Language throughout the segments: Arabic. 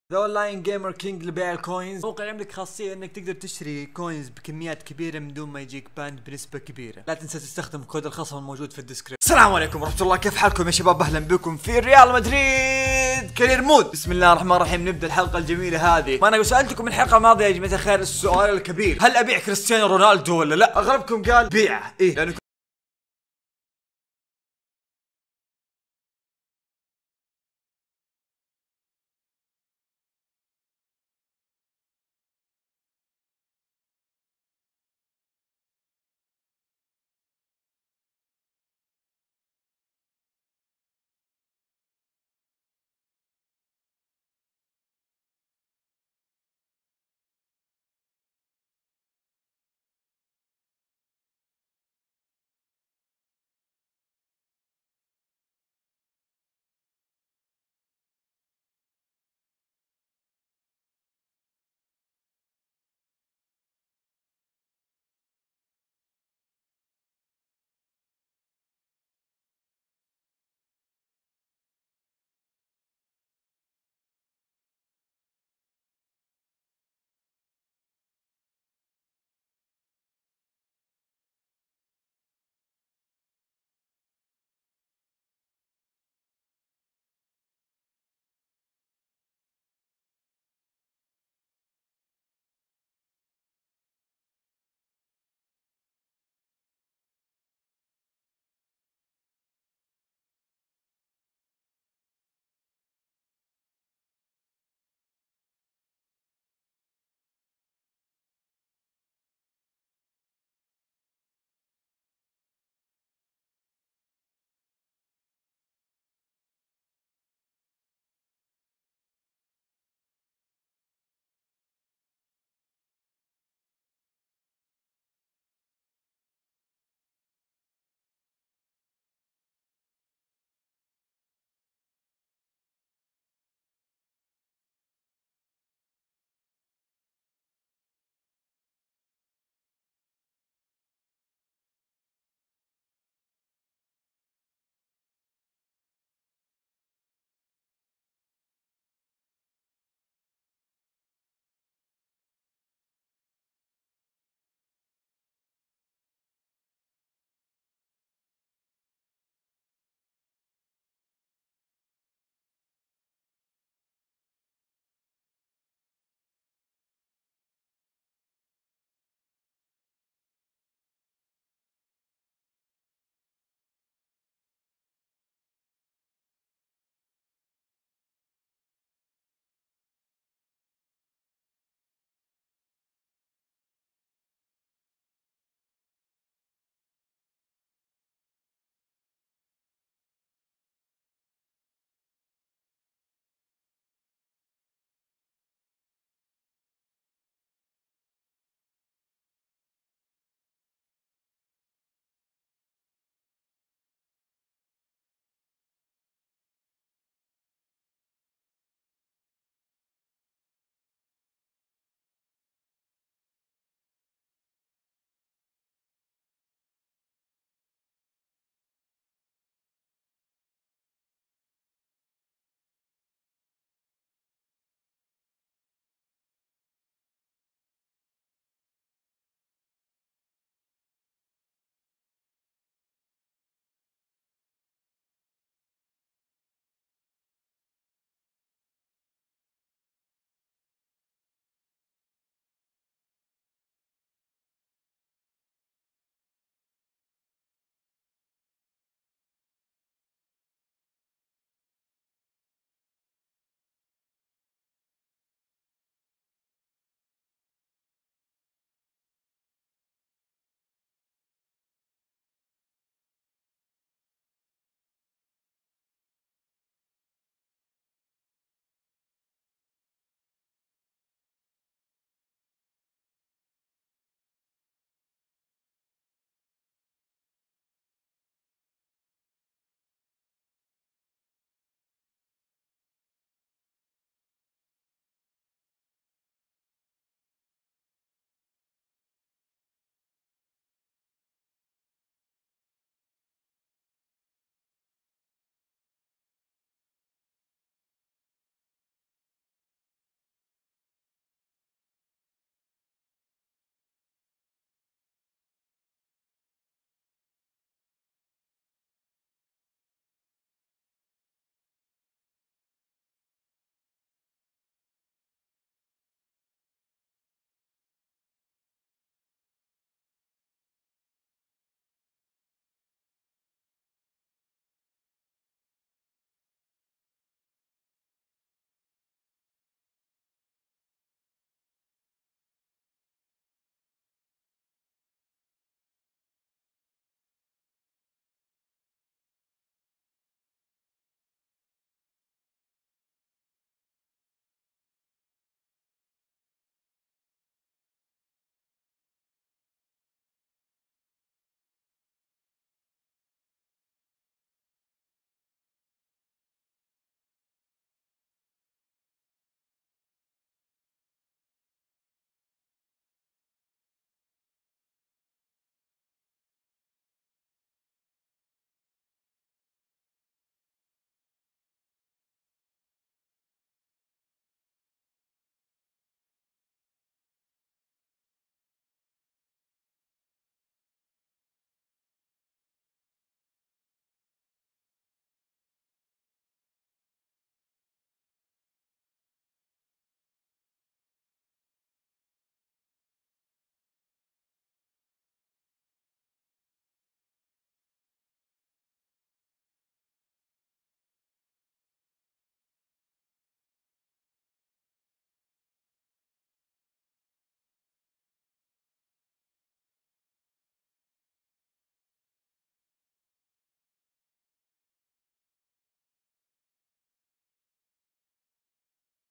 ذا اونلاين جيمر كينج لبيع الكوينز. موقع يملك خاصية انك تقدر تشتري كوينز بكميات كبيرة من دون ما يجيك باند بنسبة كبيرة. لا تنسى تستخدم كود الخصم الموجود في الديسكريبشن. السلام عليكم ورحمة الله، كيف حالكم يا شباب؟ اهلا بكم في ريال مدريد كارير مود. بسم الله الرحمن الرحيم، نبدا الحلقة الجميلة هذه. ما انا سألتكم الحلقة الماضية يا جماعة الخير السؤال الكبير، هل ابيع كريستيانو رونالدو ولا لا؟ اغلبكم قال بيعه، لانه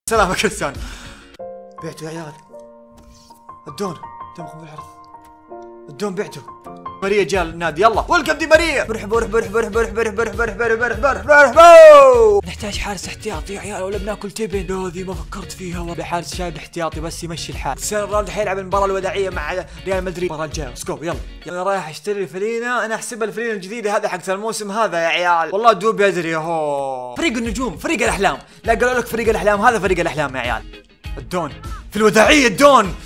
سلام يا كريستيانو. بعته يا عيال. الدون تمكم بالعرض. الدون بعته. ماريا جاء النادي، يلا ويلكم دي ماريا. برحبوا. نحتاج حارس احتياطي يا عيال ولا بناكل تبن. لا ذي ما فكرت فيها، ولا حارس شايب احتياطي بس يمشي الحال. كريستيانو رونالدو حيلعب المباراة الوداعية مع ريال مدريد المباراة الجاية. سكوب يلا. انا رايح اشتري فلينة، انا احسبها الفلينة الجديدة هذا حق الموسم هذا يا عيال. والله دوب ادري اهو. فريق النجوم، فريق الاحلام. لا قالوا لك فريق الاحلام، هذا فريق الاحلام يا عيال. الدون في الوداعية الدون.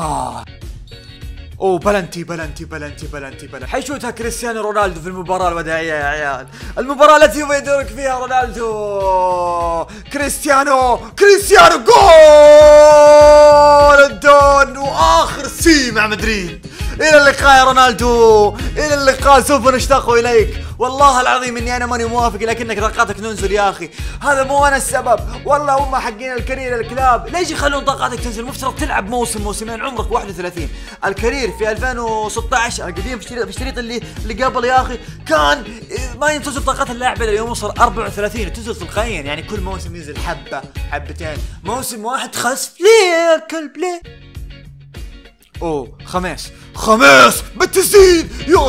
اوه بلنتي. حيشوتها كريستيانو رونالدو في المباراة الوداعية يا عيال، المباراة التي يدرك فيها رونالدو. كريستيانو جول الدون، واخر سي مع مدريد. الى اللقاء يا رونالدو، الى اللقاء، سوف نشتاق اليك. والله العظيم اني انا ماني موافق، لكنك طاقاتك ننزل يا اخي. هذا مو انا السبب، والله هم حقين الكارير الكلاب. ليش يخلون طاقاتك تنزل؟ مفترض تلعب موسمين، عمرك 31. الكارير في 2016 القديم في الشريط اللي قبل يا اخي كان ما تنزل طاقات اللاعب الا يوم وصل 34 تنزل تلقائيا. يعني كل موسم ينزل حبه حبتين، موسم واحد خسف ليه الكلب ليه؟ اوه خميس بالتسديد، يا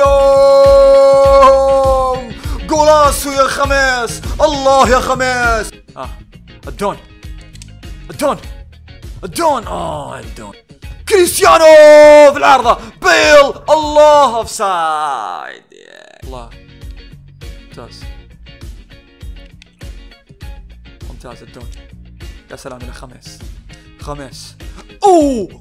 سلام، جولاسو يا خميس، الله يا خميس. الدون كريستيانو في العارضة، بيل، الله اوف سايد. الله ممتاز الدون. يا سلام الى خميس. اوه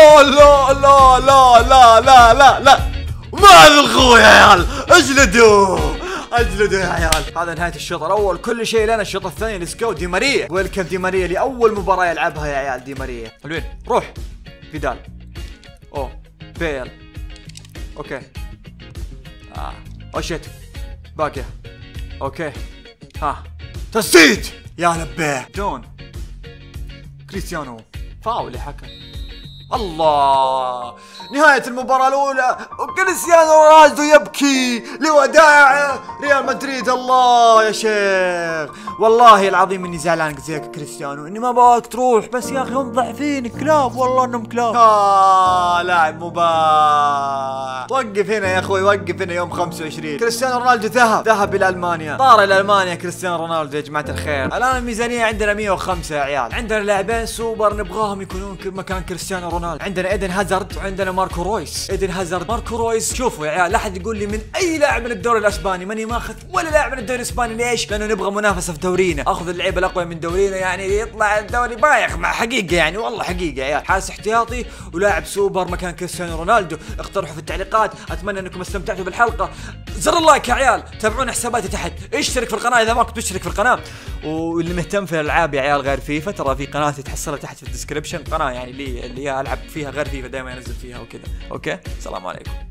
لا ما الغوا يا عيال، اجلدوا يا عيال. هذا نهاية الشوط الأول، كل شيء لنا. الشوط الثاني لسكو دي ماريا. ويلكم دي ماريا لأول مباراة يلعبها يا عيال. دي ماريا وين؟ روح فيدال. اوه بيل. اوكي شيت باقية. اوكي تسديد يا لبيه. دون كريستيانو فاول يا حكم. الله، نهاية المباراة الأولى وكريستيانو رونالدو يبكي لوداع ريال مدريد. الله يا شيخ، والله العظيم اني زعلان زيك كريستيانو، اني ما باك تروح، بس يا اخي هم ضعفين كلاب، والله انهم كلاب. لاعب مباح. وقف هنا يا اخوي، وقف هنا. يوم 25 كريستيانو رونالدو ذهب الى المانيا، طار الى المانيا كريستيانو رونالدو يا جماعة الخير. الان الميزانية عندنا 105 يا عيال. عندنا لاعبين سوبر نبغاهم يكونون مكان كريستيانو رونالدو. عندنا ايدن هازارد وعندنا ماركو رويس. شوفوا يا عيال، لا احد يقول لي من اي لاعب من الدوري الاسباني، ماني ماخذ ولا لاعب من الدوري الاسباني. ليش؟ لانه نبغى منافسه في دورينا، اخذ اللعيبه الاقوى من دورينا، يعني يطلع الدوري بايخ مع حقيقه، يعني والله حقيقه يا عيال. حارس احتياطي ولاعب سوبر مكان كريستيانو رونالدو. اقترحوا في التعليقات. اتمنى انكم استمتعتوا بالحلقه. زر اللايك يا عيال، تابعونا حساباتي تحت، اشترك في القناه اذا ما كنت تشترك في القناه. واللي مهتم في الالعاب يا عيال غير فيفا، ترى في قناتي تحصلها تحت في الديسكربشن، قناه يعني اللي العب فيها غير فيفا، دائما انزل فيها وكذا. اوكي، السلام عليكم.